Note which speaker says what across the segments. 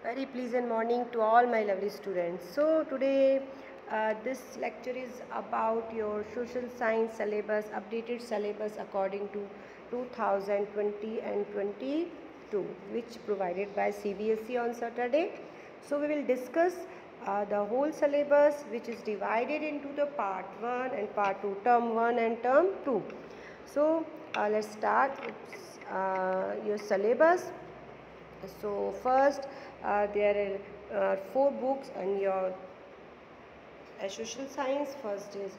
Speaker 1: Very pleasant morning to all my lovely students. So today this lecture is about your social science syllabus, updated syllabus according to 2020 and 22, which provided by CBSE on Saturday. So we will discuss the whole syllabus, which is divided into the part 1 and part 2, term 1 and term 2. So let's start with your syllabus. So first there are 4 books in your social science. First is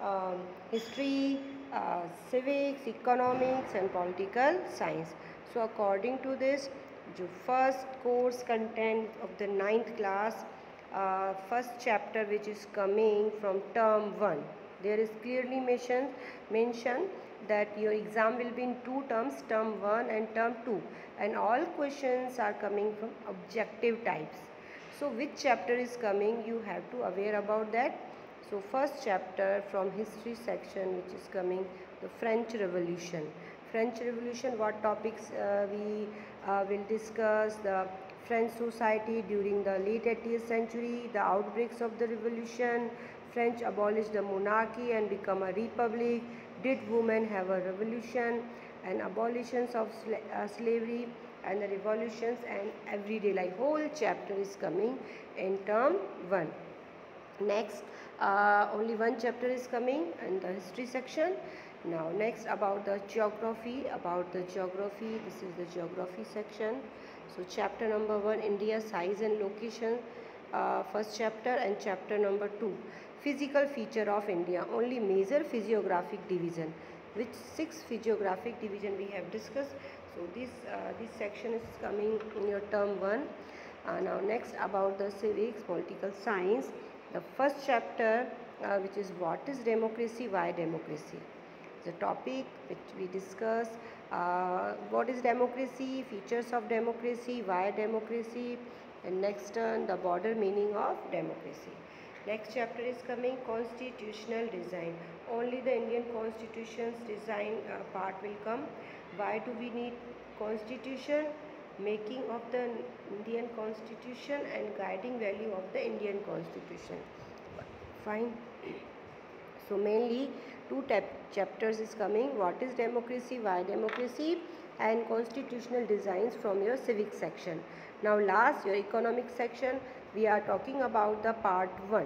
Speaker 1: history, civics, economics and political science. So according to this, the first course content of the 9th class, first chapter which is coming from term 1. There is clearly mentioned that your exam will be in 2 terms, term 1 and term 2, and all questions are coming from objective types. So which chapter is coming, you have to aware about that. So first chapter from history section, which is coming, the French Revolution. French Revolution, what topics we will discuss: the French society during the late 18th century, the outbreaks of the revolution, French abolished the monarchy and become a republic, did women have a revolution, and abolitions of slavery, and the revolutions and everyday life. Whole chapter is coming in term 1. Next, only one chapter is coming in the history section. Now next about the geography. This is the geography section. So chapter number 1, India size and location, first chapter, and chapter number 2, physical feature of India, only major physiographic division, which 6 physiographic division we have discussed. So this section is coming in your term 1. Now next about the civics, political science, the first chapter, which is what is democracy, why democracy. The topic which we discuss, what is democracy, features of democracy, why democracy, and next turn the broader meaning of democracy. Next chapter is coming, constitutional design. Only the Indian constitution's design part will come. Why do we need constitution? Making of the Indian constitution and guiding value of the Indian constitution. Fine. So mainly 2 chapters is coming, what is democracy, why democracy, and constitutional designs from your civics section. Now last, your economic section, we are talking about the part 1.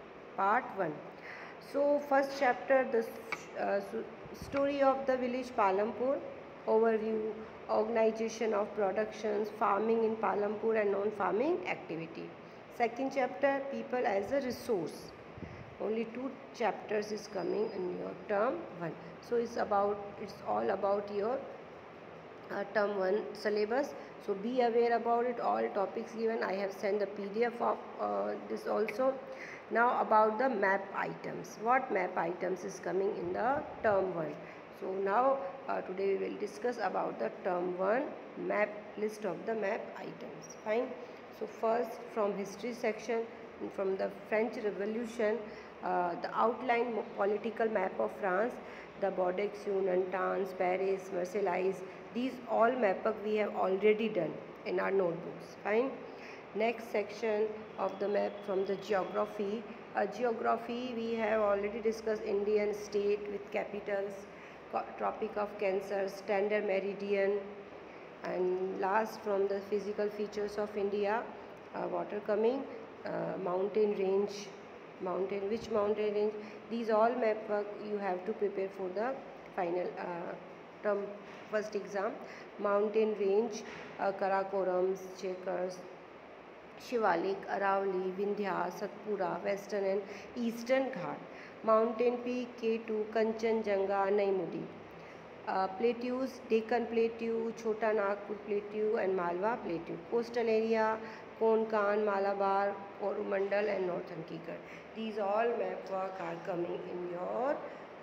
Speaker 1: So first chapter, the story of the village Palampur, overview, organization of productions, farming in Palampur and non-farming activity. Second chapter, people as a resource. Only 2 chapters is coming in your term 1. So it's all about your term 1 syllabus. So be aware about it, all topics given. I have sent the PDF of this also. Now about the map items. What map items is coming in the term 1? So now today we will discuss about the term 1 map, list of the map items. Fine. So first from history section, from the French Revolution, the outline political map of France, the Bordeaux, Nantes, Paris, Marseille, these all map up we have already done in our notebooks. Fine. Next section of the map from the geography. Geography we have already discussed Indian state with capitals, Tropic of Cancer, standard meridian, and last from the physical features of India, water coming, mountain range, which mountain range, these all map work you have to prepare for the final term first exam. Mountain range, Karakoram, Checkers, Shivalik, Aravalli, Vindhya, Satpura, Western and Eastern Ghat. Mountain peak K2, Kanchenjunga, Naimudi. Plateaus, Deccan Plateau, Chota Nagpur Plateau and Malwa Plateau. Coastal area, Konkan, Malabar, Coromandel and Northern Kicker. These all map work are coming in your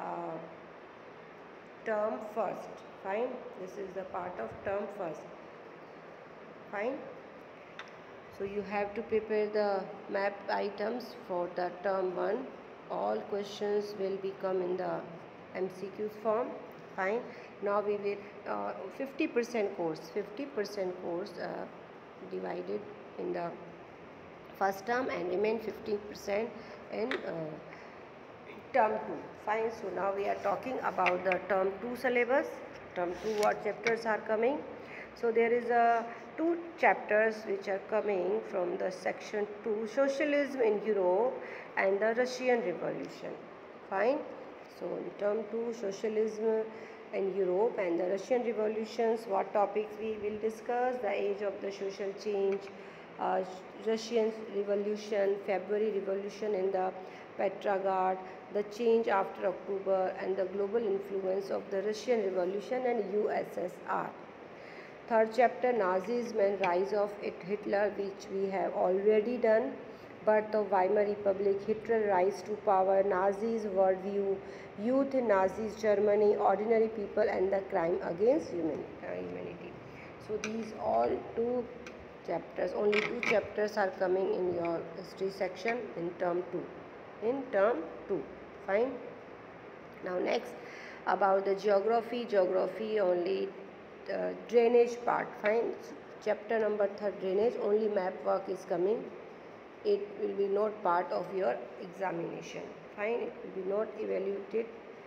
Speaker 1: term first. Fine. This is the part of term first. Fine. So you have to prepare the map items for the term 1. All questions will become in the MCQs form. Fine. Now we will 50% course divided in the first term and remain 15% in term 2. Fine. So now we are talking about the term 2 syllabus. Term 2, what chapters are coming? So there is two chapters which are coming from the section 2, socialism in Europe and the Russian Revolution. Fine. So in term 2, socialism in Europe and the Russian revolutions, what topics we will discuss? The age of the social change, Russian revolution, February revolution in the Petrograd, the change after October, and the global influence of the Russian revolution and USSR. Third chapter, Nazism and rise of Hitler, which we have already done. Birth of Weimar Republic, Hitler rise to power, Nazis worldview, youth in Nazis Germany, ordinary people and the crime against humanity. So these all two chapters, only two chapters are coming in your history section in term 2. In term 2, fine. Now next about the geography only drainage part, fine. Chapter number 3, drainage, only map work is coming. It will be not part of your examination, fine. It will be not evaluated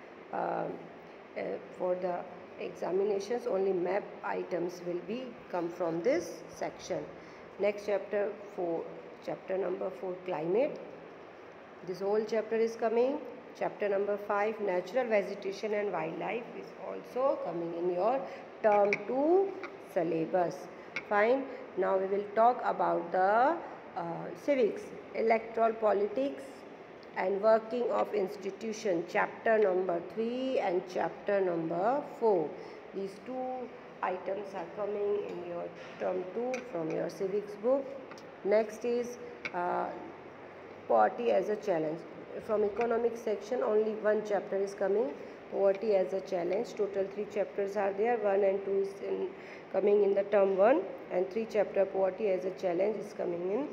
Speaker 1: for the examinations, only map items will be come from this section. Next chapter 4, chapter number 4, climate. This whole chapter is coming. Chapter number 5, natural vegetation and wildlife is also coming in your term 2 syllabus. Fine. Now we will talk about the civics, electoral politics and working of institution, chapter number 3 and chapter number 4. These two items are coming in your term 2 from your civics book. Next is poverty as a challenge. From economic section, only one chapter is coming, poverty as a challenge. Total 3 chapters are there. 1 and 2 is coming in the term 1 and 3 chapter poverty as a challenge is coming in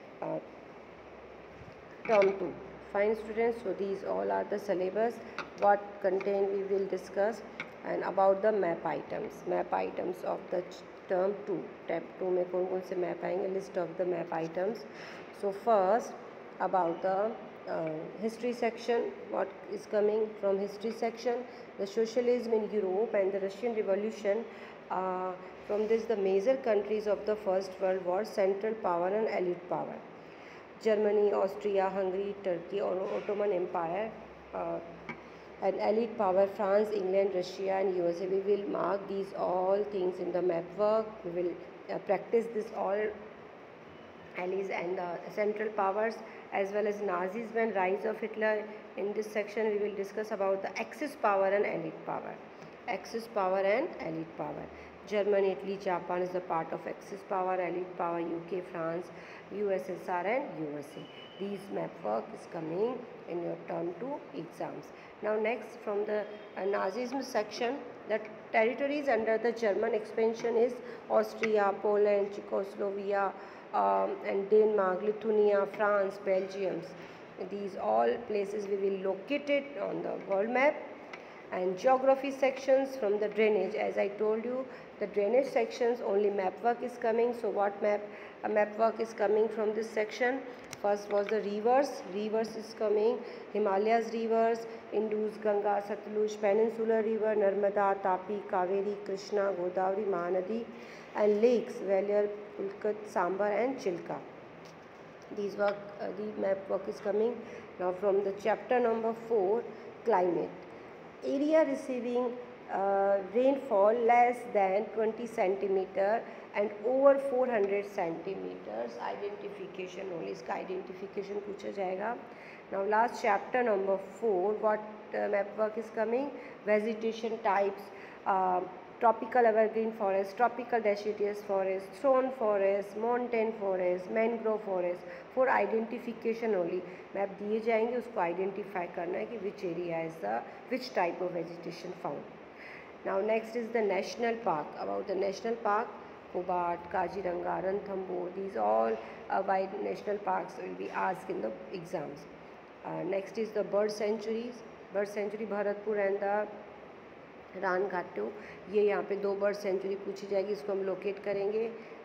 Speaker 1: term 2. Fine students, so these all are the syllabus, what contain we will discuss, and about the map items of the term 2. Tab 2 में कौन-कौन से map आएंगे, list of the map items. So first about the history section, what is coming from history section, the socialism in Europe and the Russian Revolution. From this, the major countries of the First World War, central power and elite power. Germany, Austria, Hungary, Turkey, Ottoman Empire, and elite power, France, England, Russia and USA. We will mark these all things in the map work. We will practice this all allies and central powers, as well as Nazism and rise of Hitler. In this section we will discuss about the Axis power and elite power. Axis power and elite power. Germany, Italy, Japan is a part of Axis power, elite power, UK, France, USSR and USA. These map work is coming in your term 2 exams. Now next, from the Nazism section, the territories under the German expansion is Austria, Poland, Czechoslovakia, and Denmark, Lithuania, France, Belgium. These all places we will locate it on the world map. And geography sections from the drainage, as I told you, the drainage sections only map work is coming. So what map work is coming from this section? First was the rivers is coming, Himalayas rivers, Indus, Ganga, Satluj, Peninsular river, Narmada, Tapi, Kaveri, Krishna, Godavari, Mahanadi, and lakes, Valier, Pulkat, Sambar and Chilka. These work, the map work is coming. Now from the chapter number 4, climate. Area receiving rainfall less than 20 centimeter and over 400 centimeters. Identification only, इसका identification पूछा जाएगा. Now last chapter number 4, what map work is coming? Vegetation types, tropical evergreen forest, tropical deciduous forest, thorn forest, mountain forest, mangrove forest. For identification only, map दिए जाएंगे, उसको identify करना है कि which area is the which type of vegetation found. Now next is the national park. About the national park, Hobart, Kaziranga, Ranthambore, these all wide national parks will be asked in the exams. Next is the bird sanctuaries. Bird sanctuary Bharatpur and the रान घाटो, ये यहाँ पे 2 bird sanctuary पूछी जाएगी, इसको हम locate करेंगे.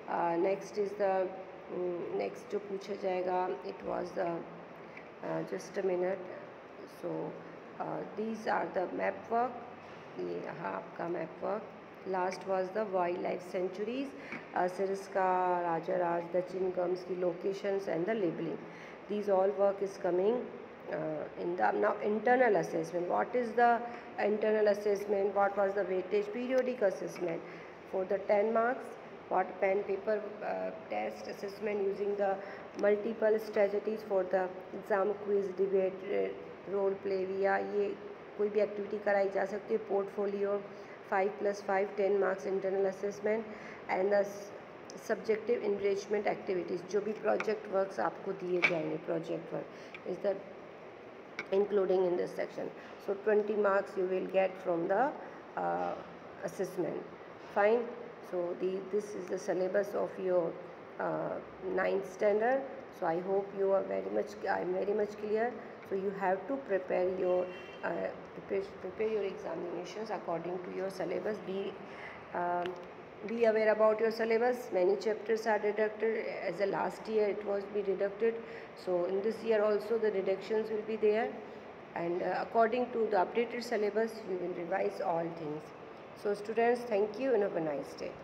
Speaker 1: Next is the next जो पूछा जाएगा, it was the just a minute. So these are the map work. ये हाँ आपका map work. Last was the wildlife sanctuaries, Sariska, राजाराज, द चिंगम्स की locations and the labelling. These all work is coming in the now internal assessment. What is the internal assessment? What was the weightage? Periodic assessment for the 10 marks. What pen paper test assessment using the multiple strategies for the exam, quiz, debate, role play. या ये कोई भी activity कराई जा सकती है. Portfolio 5+5 10 marks internal assessment and the subjective enrichment activities. जो भी प्रोजेक्ट वर्क्स आपको दिए जाएंगे, project work is the including in this section. So 20 marks you will get from the assessment. Fine. So this is the syllabus of your 9th standard. So I hope you are I'm very much clear. So you have to prepare your prepare your examinations according to your syllabus. Be aware about your syllabus. Many chapters are deducted. As the last year it was be deducted, so in this year also the deductions will be there, and according to the updated syllabus you will revise all things. So students, thank you and have a nice day.